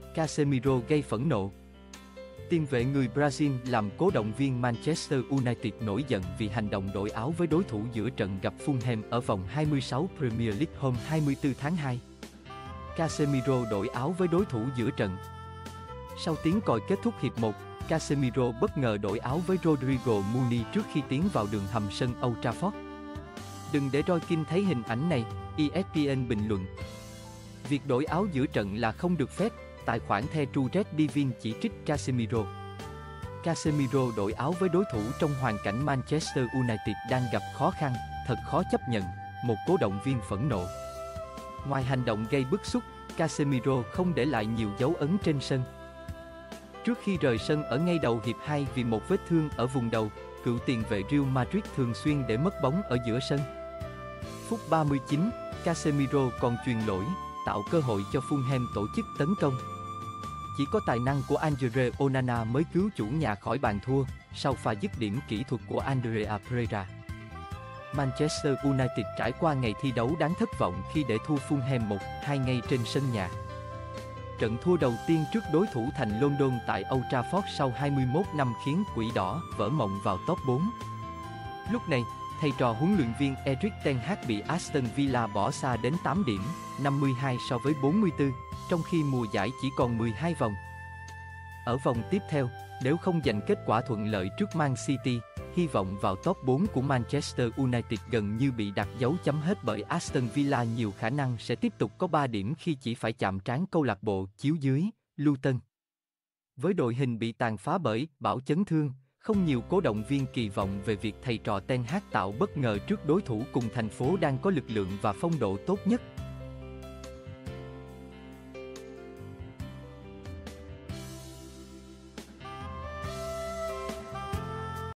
Casemiro gây phẫn nộ. Tiền vệ người Brazil làm cố động viên Manchester United nổi giận vì hành động đổi áo với đối thủ giữa trận gặp Fulham ở vòng 26 Premier League hôm 24 tháng 2. Casemiro đổi áo với đối thủ giữa trận. Sau tiếng còi kết thúc hiệp 1, Casemiro bất ngờ đổi áo với Rodrigo Muni trước khi tiến vào đường hầm sân Old Trafford. Đừng để Roy Keane thấy hình ảnh này, ESPN bình luận. Việc đổi áo giữa trận là không được phép, tài khoản The True Red Devil chỉ trích Casemiro. Casemiro đổi áo với đối thủ trong hoàn cảnh Manchester United đang gặp khó khăn, thật khó chấp nhận, một cố động viên phẫn nộ. Ngoài hành động gây bức xúc, Casemiro không để lại nhiều dấu ấn trên sân. Trước khi rời sân ở ngay đầu hiệp 2 vì một vết thương ở vùng đầu, cựu tiền vệ Real Madrid thường xuyên để mất bóng ở giữa sân. Phút 39, Casemiro còn chuyền lỗi, tạo cơ hội cho Fulham tổ chức tấn công. Chỉ có tài năng của Andre Onana mới cứu chủ nhà khỏi bàn thua, sau pha dứt điểm kỹ thuật của Andrea Pereira. Manchester United trải qua ngày thi đấu đáng thất vọng khi để thua Fulham 1-2 ngay trên sân nhà. Trận thua đầu tiên trước đối thủ thành London tại Old Trafford sau 21 năm khiến Quỷ Đỏ vỡ mộng vào top 4. Lúc này, thầy trò huấn luyện viên Erik ten Hag bị Aston Villa bỏ xa đến 8 điểm, 52 so với 44, trong khi mùa giải chỉ còn 12 vòng. Ở vòng tiếp theo, nếu không giành kết quả thuận lợi trước Man City, hy vọng vào top 4 của Manchester United gần như bị đặt dấu chấm hết bởi Aston Villa nhiều khả năng sẽ tiếp tục có 3 điểm khi chỉ phải chạm trán câu lạc bộ chiếu dưới, Luton. Với đội hình bị tàn phá bởi bão chấn thương, không nhiều cổ động viên kỳ vọng về việc thầy trò Ten Hag tạo bất ngờ trước đối thủ cùng thành phố đang có lực lượng và phong độ tốt nhất.